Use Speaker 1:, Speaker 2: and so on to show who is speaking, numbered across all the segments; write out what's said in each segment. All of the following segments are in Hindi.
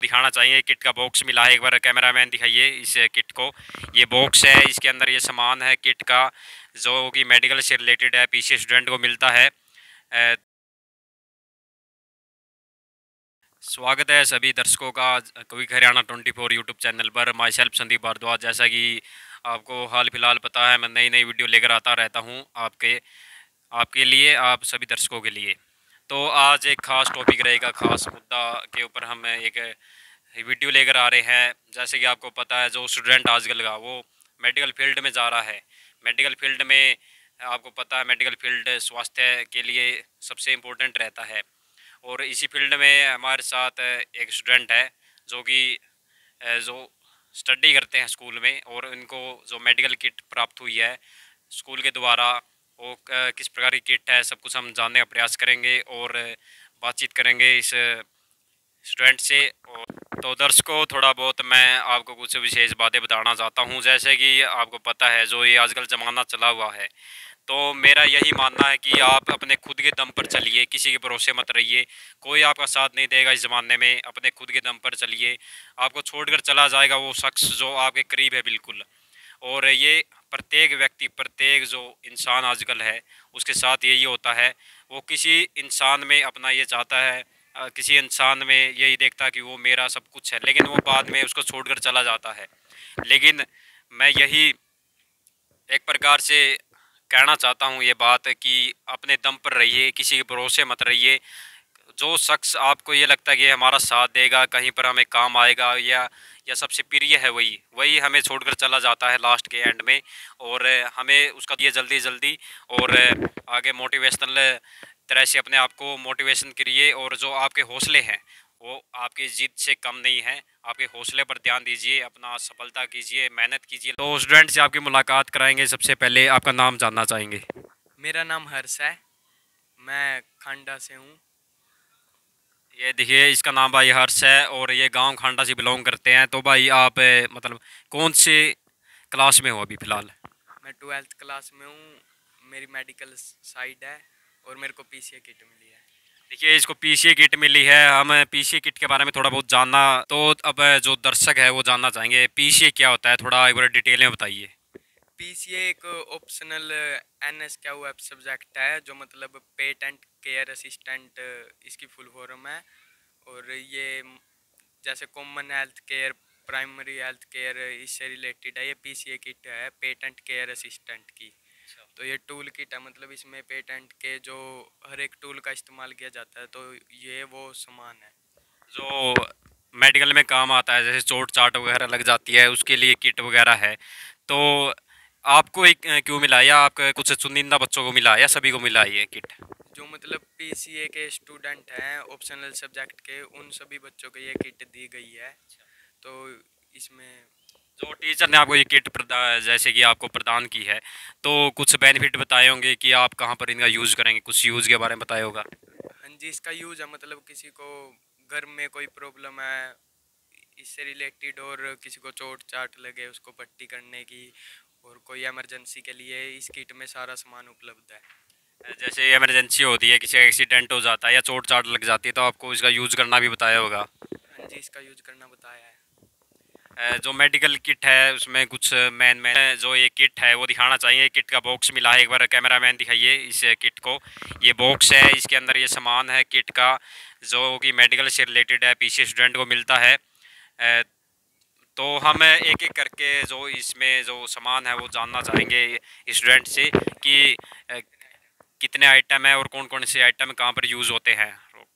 Speaker 1: दिखाना चाहेंगे। किट का बॉक्स मिला है, एक बार कैमरामैन दिखाइए इस किट को। ये बॉक्स है, इसके अंदर ये सामान है किट का, जो कि मेडिकल से रिलेटेड है, पीसी स्टूडेंट को मिलता है। स्वागत है सभी दर्शकों का क्विक हरियाणा 24 यूट्यूब चैनल पर। Myself Sandeep Bhardwaj. जैसा कि आपको हाल फिलहाल पता है, मैं नई नई वीडियो लेकर आता रहता हूं आपके आपके लिए, आप सभी दर्शकों के लिए। तो आज एक ख़ास टॉपिक रहेगा, ख़ास मुद्दा के ऊपर हम एक वीडियो लेकर आ रहे हैं। जैसे कि आपको पता है, जो स्टूडेंट आजकल का वो मेडिकल फील्ड में जा रहा है। मेडिकल फील्ड में आपको पता है, मेडिकल फील्ड स्वास्थ्य के लिए सबसे इम्पोर्टेंट रहता है। और इसी फील्ड में हमारे साथ एक स्टूडेंट है जो कि जो स्टडी करते हैं स्कूल में, और इनको जो मेडिकल किट प्राप्त हुई है स्कूल के द्वारा, वो किस प्रकार की किट है, सब कुछ हम जानने का प्रयास करेंगे और बातचीत करेंगे इस स्टूडेंट से। और तो दर्शकों, थोड़ा बहुत मैं आपको कुछ विशेष बातें बताना चाहता हूँ। जैसे कि आपको पता है, जो ये आजकल ज़माना चला हुआ है, तो मेरा यही मानना है कि आप अपने खुद के दम पर चलिए, किसी के भरोसे मत रहिए। कोई आपका साथ नहीं देगा इस ज़माने में। अपने खुद के दम पर चलिए, आपको छोड़कर चला जाएगा वो शख्स जो आपके करीब है बिल्कुल। और ये प्रत्येक व्यक्ति, प्रत्येक जो इंसान आजकल है, उसके साथ यही होता है। वो किसी इंसान में अपना ये चाहता है, किसी इंसान में यही देखता है कि वो मेरा सब कुछ है, लेकिन वो बाद में उसको छोड़कर चला जाता है। लेकिन मैं यही एक प्रकार से कहना चाहता हूँ ये बात, कि अपने दम पर रहिए, किसी के भरोसे मत रहिए। जो शख्स आपको ये लगता है कि हमारा साथ देगा, कहीं पर हमें काम आएगा, या सबसे प्रिय है, वही वही हमें छोड़कर चला जाता है लास्ट के एंड में। और हमें उसका ये जल्दी जल्दी और आगे मोटिवेशनल तरह से अपने आप को मोटिवेशन करिए। और जो आपके हौसले हैं वो आपकी जिद से कम नहीं है। आपके हौसले पर ध्यान दीजिए, अपना सफलता कीजिए, मेहनत कीजिए। तो स्टूडेंट से आपकी मुलाकात कराएंगे। सबसे पहले आपका नाम जानना चाहेंगे।
Speaker 2: मेरा नाम हर्ष है। मैं खांडा से हूँ।
Speaker 1: ये देखिए, इसका नाम भाई हर्ष है और ये गांव खांडा से बिलोंग करते हैं। तो भाई आप मतलब कौन से क्लास में हो अभी फ़िलहाल?
Speaker 2: मैं 12th क्लास में हूँ। मेरी मेडिकल साइड है और मेरे को पीसीए किट मिली है।
Speaker 1: देखिए, इसको पीसीए किट मिली है। हम पीसीए किट के बारे में थोड़ा बहुत जानना, तो अब जो दर्शक है वो जानना चाहेंगे पीसीए क्या होता है, थोड़ा एक बार डिटेल में बताइए।
Speaker 2: पीसीए एक ऑप्शनल एनएस क्या हुआ सब्जेक्ट है, जो मतलब पेटेंट केयर असिस्टेंट इसकी फुल फॉर्म है। और ये जैसे common health care, primary health care, इससे रिलेटेड है। ये पीसीए किट है पेटेंट केयर असिस्टेंट की। तो ये टूल किट है, मतलब इसमें पेटेंट के जो हर एक टूल का इस्तेमाल किया जाता है, तो ये वो सामान है
Speaker 1: जो मेडिकल में काम आता है, जैसे चोट चाट वगैरह लग जाती है, उसके लिए किट वगैरह है। तो आपको एक क्यों मिला, या आपके कुछ चुनिंदा बच्चों को मिला, या सभी को मिला है ये किट?
Speaker 2: जो मतलब पीसीए के स्टूडेंट हैं ऑप्शनल सब्जेक्ट के, उन सभी बच्चों को ये किट दी गई है। तो इसमें
Speaker 1: जो टीचर ने आपको ये किट जैसे कि आपको प्रदान की है, तो कुछ बेनिफिट बताए होंगे कि आप कहाँ पर इनका यूज़ करेंगे, कुछ यूज़ के बारे में बताया होगा।
Speaker 2: हाँ जी, इसका यूज है मतलब किसी को घर में कोई प्रॉब्लम है इससे रिलेटेड, और किसी को चोट चाट लगे उसको पट्टी करने की, और कोई इमरजेंसी के लिए इस किट में सारा सामान उपलब्ध है।
Speaker 1: जैसे इमरजेंसी होती है, किसी का एक्सीडेंट हो जाता है या चोट चाट लग जाती है, तो आपको इसका यूज़ करना भी बताया होगा।
Speaker 2: हाँ जी, इसका यूज करना बताया है।
Speaker 1: जो मेडिकल किट है उसमें कुछ मैन मैन जो ये किट है वो दिखाना चाहिए। किट का बॉक्स मिला है, एक बार कैमरामैन दिखाइए इस किट को। ये बॉक्स है, इसके अंदर ये सामान है किट का, जो कि मेडिकल से रिलेटेड है, पीसी स्टूडेंट को मिलता है। तो हम एक एक करके जो इसमें जो सामान है वो जानना चाहेंगे स्टूडेंट से, कि कितने आइटम है और कौन कौन से आइटम कहाँ पर यूज़ होते हैं।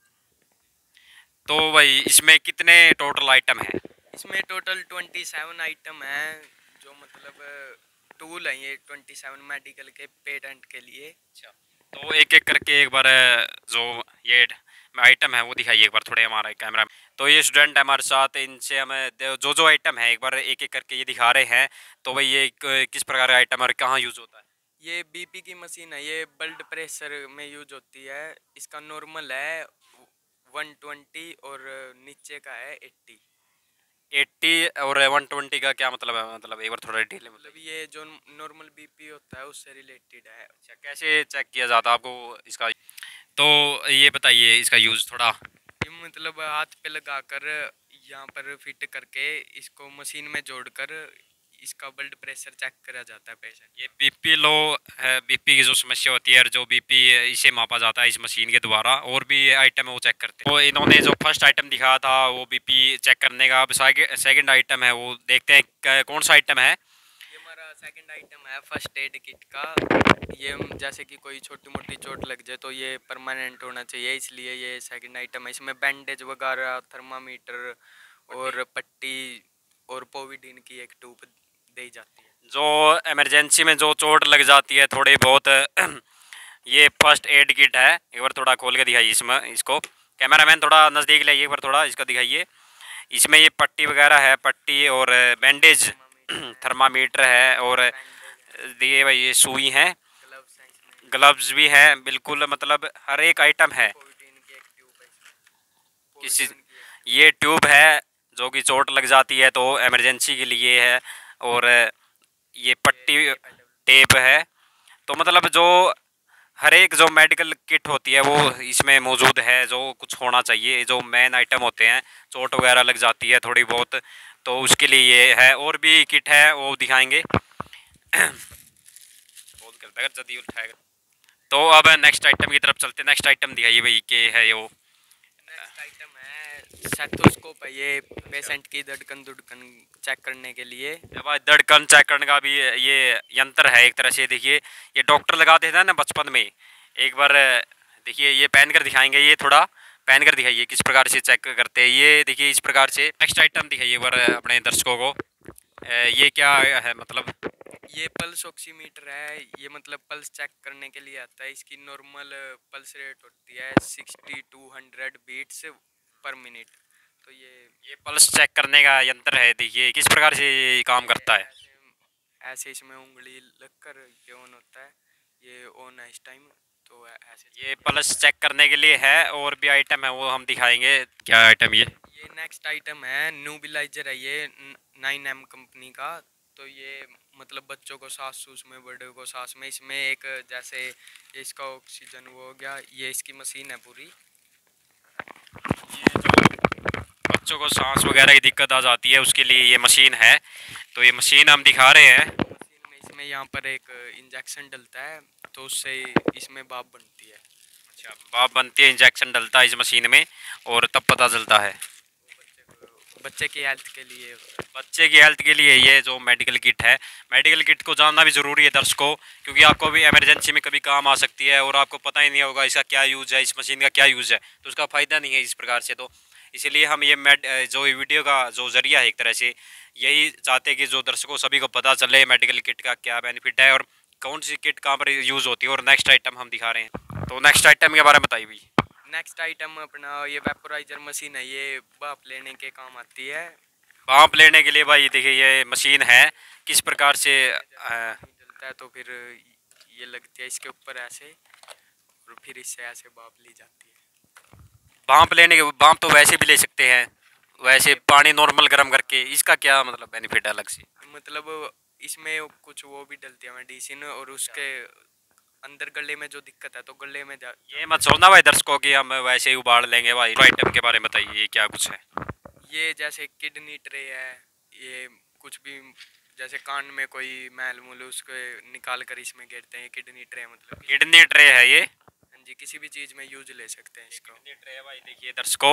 Speaker 1: तो भाई, इसमें कितने टोटल आइटम है?
Speaker 2: इसमें टोटल 27 आइटम है, जो मतलब टूल है ये 27 मेडिकल के पेटेंट के लिए।
Speaker 1: अच्छा, तो एक एक करके एक बार जो ये आइटम है वो दिखाइए एक बार, थोड़े हमारा कैमरा में। तो ये स्टूडेंट है हमारे साथ, इनसे हमें जो जो आइटम है एक बार एक एक करके ये दिखा रहे हैं। तो भाई, ये किस प्रकार का आइटम और कहाँ यूज़ होता है?
Speaker 2: ये बीपी की मशीन है, ये ब्लड प्रेशर में यूज होती है। इसका नॉर्मल है 120 और नीचे का है 80।
Speaker 1: 80 और 120 का क्या मतलब है? मतलब एक बार थोड़ा डिटेल में
Speaker 2: मतलब
Speaker 1: बताइए।
Speaker 2: ये जो नॉर्मल बीपी होता है उससे रिलेटेड है।
Speaker 1: अच्छा, कैसे चेक किया जाता है आपको इसका? तो ये बताइए इसका यूज़ थोड़ा।
Speaker 2: ये मतलब हाथ पे लगाकर यहाँ पर फिट करके इसको मशीन में जोड़कर इसका ब्लड प्रेशर चेक करा जाता है पेशेंट।
Speaker 1: ये बीपी लो है, बीपी की जो समस्या होती है और जो बीपी इसे मापा जाता है इस मशीन के द्वारा, और भी आइटम है वो चेक करते हैं। तो इन्होंने जो फर्स्ट आइटम दिखाया था वो बीपी चेक करने का, अब सेकंड आइटम है वो देखते हैं कौन सा आइटम है।
Speaker 2: ये हमारा सेकंड आइटम है फर्स्ट एड किट का। ये जैसे कि कोई छोटी मोटी चोट लग जाए तो ये परमानेंट होना चाहिए, इसलिए ये सेकंड आइटम है। इसमें बैंडेज वगैरह, थर्मामीटर और पट्टी और पोविडीन की एक ट्यूब दी जाती है।
Speaker 1: जो इमरजेंसी में जो चोट लग जाती है थोड़ी बहुत ये फर्स्ट एड किट है। एक बार थोड़ा खोल के दिखाइए इसमें, इसको कैमरामैन थोड़ा नज़दीक लाइए, एक बार थोड़ा इसको दिखाइए। इसमें ये पट्टी वगैरह है, पट्टी और बैंडेज, थर्मामीटर है, और दिए भाई ये सुई है,
Speaker 2: ग्लव्स हैं इसमें,
Speaker 1: ग्लव्स भी हैं, बिल्कुल मतलब हर एक आइटम है।
Speaker 2: पोविडीन की एक ट्यूब है इसमें,
Speaker 1: किसी
Speaker 2: पोविडीन की एक
Speaker 1: ये ट्यूब है जो कि चोट लग जाती है तो इमरजेंसी के लिए है, और ये पट्टी टेप है। तो मतलब जो हर एक जो मेडिकल किट होती है वो इसमें मौजूद है, जो कुछ होना चाहिए, जो मेन आइटम होते हैं। चोट वगैरह लग जाती है थोड़ी बहुत तो उसके लिए ये है, और भी किट है वो दिखाएंगे। बहुत करता है जल्दी उठाएगा। तो अब नेक्स्ट आइटम की तरफ चलते हैं। नेक्स्ट आइटम दिखाइए भाई, के है ये वो।
Speaker 2: नेक्स्ट आइटम है स्टेथोस्कोप है। ये पेशेंट की धड़कन धुड़कन चेक करने के लिए।
Speaker 1: भाई धड़कन चेक करने का भी ये यंत्र है एक तरह से। देखिए ये डॉक्टर लगाते थे ना बचपन में, एक बार देखिए ये पहन कर दिखाएंगे, ये थोड़ा पहन कर दिखाइए किस प्रकार से चेक करते हैं। ये देखिए इस प्रकार से। नेक्स्ट आइटम दिखाइए एक बार अपने दर्शकों को। ये क्या है मतलब?
Speaker 2: ये पल्स ऑक्सीमीटर है। ये मतलब पल्स चेक करने के लिए आता है। इसकी नॉर्मल पल्स रेट होती है 60-100 बीट्स पर मिनट। तो
Speaker 1: ये पल्स चेक करने का यंत्र है। देखिए किस प्रकार से ये काम करता है।
Speaker 2: ऐसे इसमें उंगली लगकर ये ऑन होता है, ये ऑन है इस टाइम। तो ऐसे
Speaker 1: ये पल्स चेक करने के लिए है, और भी आइटम है वो हम दिखाएंगे। क्या आइटम
Speaker 2: ये नेक्स्ट आइटम है न्यूबिलाइजर है। ये 9M कंपनी का। तो ये मतलब बच्चों को सांस सूस में, बड़े को सांस में, इसमें एक जैसे ये इसका ऑक्सीजन वो हो गया, ये इसकी मशीन है पूरी।
Speaker 1: बच्चों को सांस वगैरह की दिक्कत आ जाती है उसके लिए ये मशीन है। तो ये मशीन हम दिखा रहे हैं।
Speaker 2: मशीन में इसमें यहाँ पर एक इंजेक्शन डलता है तो उससे इसमें भाप बनती है।
Speaker 1: अच्छा, भाप बनती है, इंजेक्शन डलता है इस मशीन में और तब पता चलता है।
Speaker 2: बच्चे की हेल्थ के लिए।
Speaker 1: बच्चे की हेल्थ के लिए ये जो मेडिकल किट है, मेडिकल किट को जानना भी ज़रूरी है दर्शकों, क्योंकि आपको भी इमरजेंसी में कभी काम आ सकती है और आपको पता ही नहीं होगा इसका क्या यूज़ है, इस मशीन का क्या यूज़ है, तो उसका फ़ायदा नहीं है इस प्रकार से। तो इसीलिए हम ये जो वीडियो का जो ज़रिया है एक तरह से यही चाहते हैं कि जो दर्शकों सभी को पता चले मेडिकल किट का क्या बेनिफिट है और कौन सी किट कहाँ पर यूज़ होती है। और नेक्स्ट आइटम हम दिखा रहे हैं, तो नेक्स्ट आइटम के बारे में बताइए भाई।
Speaker 2: नेक्स्ट आइटम अपना ये वेपोराइजर मशीन है। ये भाप लेने के काम आती है।
Speaker 1: भाप लेने के लिए भाई देखिए ये मशीन है किस प्रकार से
Speaker 2: जलता है तो फिर ये लगती है इसके ऊपर ऐसे, और फिर इससे ऐसे भाप ली जाती है।
Speaker 1: भाप लेने के, भाप तो वैसे भी ले सकते हैं, वैसे पानी नॉर्मल गर्म करके, इसका क्या मतलब बेनिफिट है अलग से?
Speaker 2: मतलब इसमें कुछ वो भी डलती है मेडिसिन, और उसके अंदर गले में जो दिक्कत है तो गले में
Speaker 1: ये मत सोचना भाई दर्शकों की हम वैसे ही उबाल लेंगे भाई। आइटम के बारे में बताइए ये क्या कुछ है।
Speaker 2: ये जैसे किडनी ट्रे है। ये कुछ भी जैसे कान में कोई मैल मूल उसको निकाल कर इसमें गिरते हैं। किडनी ट्रे मतलब
Speaker 1: किडनी ट्रे है ये।
Speaker 2: हाँ जी, किसी भी चीज़ में यूज ले सकते हैं इसको।
Speaker 1: किडनी ट्रे है भाई, देखिए दर्शकों।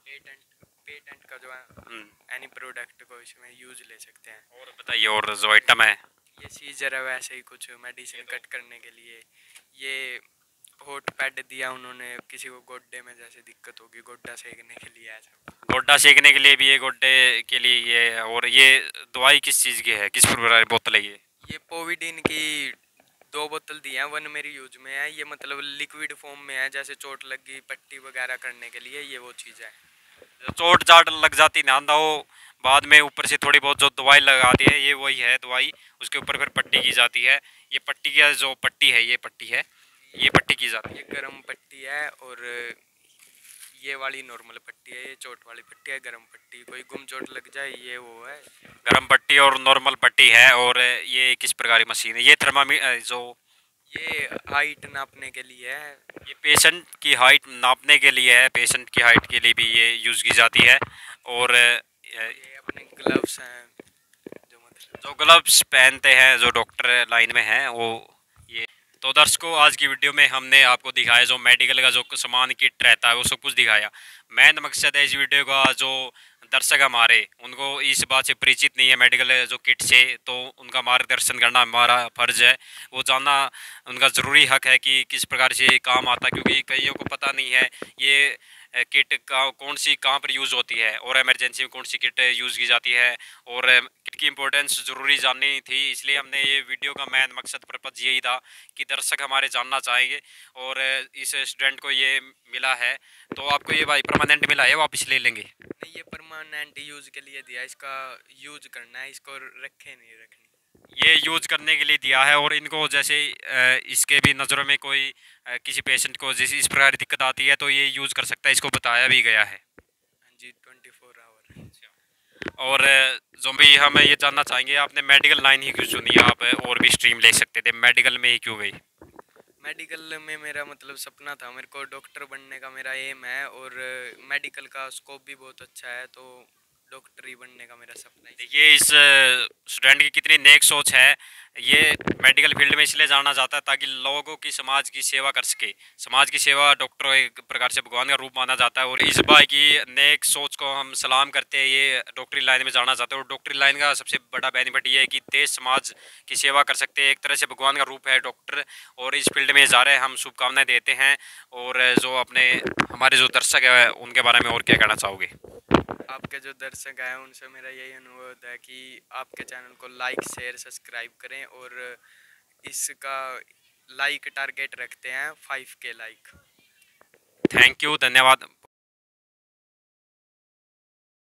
Speaker 2: पेटेंट का जो है एनी प्रोडक्ट को इसमें यूज ले सकते हैं।
Speaker 1: और बताइए और जो आइटम है।
Speaker 2: ये सीजर है वैसे ही कुछ मेडिसिन कट करने के लिए। ये हॉट पैड दिया उन्होंने किसी को गोड्डे में जैसे दिक्कत होगी, गोड्डा सेकने के लिए ऐसा।
Speaker 1: गोड्डा सेकने के लिए भी ये, गोड्डे के लिए ये। और ये दवाई किस चीज़ की है, किस प्रकार की बोतल है ये?
Speaker 2: ये पोविडीन की 2 बोतल दी हैं। वन मेरी यूज में है। ये मतलब लिक्विड फॉर्म में है, जैसे चोट लगी पट्टी वगैरह करने के लिए ये वो चीज़ है।
Speaker 1: चोट चाट लग जाती ना ना हो, बाद में ऊपर से थोड़ी बहुत जो दवाई लगाती है ये वही है दवाई, उसके ऊपर फिर पट्टी की जाती है। ये पट्टी का जो पट्टी है, ये पट्टी है, ये पट्टी की जाती है।
Speaker 2: ये गर्म पट्टी है, और ये वाली नॉर्मल पट्टी है। ये चोट वाली पट्टी है, गर्म पट्टी। कोई गुम चोट लग जाए ये वो है।
Speaker 1: गर्म पट्टी और नॉर्मल पट्टी है। और ये किस प्रकार की मशीन है? ये थर्मामीटर जो
Speaker 2: ये हाइट नापने के लिए है।
Speaker 1: ये पेशेंट की हाइट नापने के लिए है, पेशेंट की हाइट के लिए भी ये यूज़ की जाती है। और
Speaker 2: ये अपने ग्लव्स हैं जो मतलब।
Speaker 1: जो ग्लव्स पहनते हैं जो डॉक्टर लाइन में हैं वो ये। तो दर्शकों, आज की वीडियो में हमने आपको दिखाया जो मेडिकल का जो सामान किट रहता है वो सब कुछ दिखाया। मेन मकसद है इस वीडियो का, जो दर्शक हमारे उनको इस बात से परिचित नहीं है मेडिकल जो किट से, तो उनका मार्गदर्शन करना हमारा फर्ज है। वो जानना उनका ज़रूरी हक है कि किस प्रकार से ये काम आता है, क्योंकि कईयों को पता नहीं है ये किट का कौन सी कहाँ पर यूज़ होती है और इमरजेंसी में कौन सी किट यूज़ की जाती है, और किट की इम्पोर्टेंस ज़रूरी जाननी थी। इसलिए हमने ये वीडियो का मेन मकसद पर्पज़ यही था कि दर्शक हमारे जानना चाहेंगे, और इस स्टूडेंट को ये मिला है। तो आपको ये भाई परमानेंट मिला है, वापस ले लेंगे?
Speaker 2: नहीं, ये परमानेंट यूज के लिए दिया, इसका यूज करना है, इसको रखे नहीं रखनी।
Speaker 1: ये यूज करने के लिए दिया है। और इनको जैसे इसके भी नज़रों में कोई किसी पेशेंट को जैसे इस प्रकार दिक्कत आती है तो ये यूज़ कर सकता है, इसको बताया भी गया है।
Speaker 2: हाँ जी, 24 आवर।
Speaker 1: और जो भी हम ये जानना चाहेंगे, आपने मेडिकल लाइन ही क्यों चुनी? आप और भी स्ट्रीम ले सकते थे, मेडिकल में ही क्यों गई?
Speaker 2: मेडिकल में मेरा मतलब सपना था, मेरे को डॉक्टर बनने का मेरा एम है, और मेडिकल का स्कोप भी बहुत अच्छा है, तो डॉक्टर ही बनने का मेरा सपना है।
Speaker 1: देखिए, इस स्टूडेंट की कितनी नेक सोच है। ये मेडिकल फील्ड में इसलिए जाना चाहता है ताकि लोगों की, समाज की सेवा कर सके। समाज की सेवा, डॉक्टर एक प्रकार से भगवान का रूप माना जाता है, और इस भाई की नेक सोच को हम सलाम करते हैं। ये डॉक्टरी लाइन में जाना चाहते हैं, और डॉक्टरी लाइन का सबसे बड़ा बेनिफिट ये है कि देश समाज की सेवा कर सकते हैं। एक तरह से भगवान का रूप है डॉक्टर, और इस फील्ड में जा रहे हैं। हम शुभकामनाएं देते हैं। और जो अपने हमारे जो दर्शक है उनके बारे में और क्या कहना चाहोगे?
Speaker 2: आपके जो दर्शक हैं उनसे मेरा यही अनुरोध है कि आपके चैनल को लाइक शेयर सब्सक्राइब करें, और इसका लाइक टारगेट रखते हैं 5K लाइक।
Speaker 1: थैंक यू, धन्यवाद।